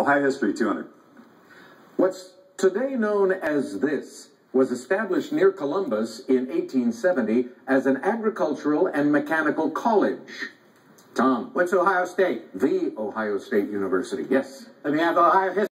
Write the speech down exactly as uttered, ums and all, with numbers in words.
Ohio history, two hundred. What's today known as this was established near Columbus in eighteen seventy as an agricultural and mechanical college. Tom. What's Ohio State? The Ohio State University, yes. Let me have Ohio history.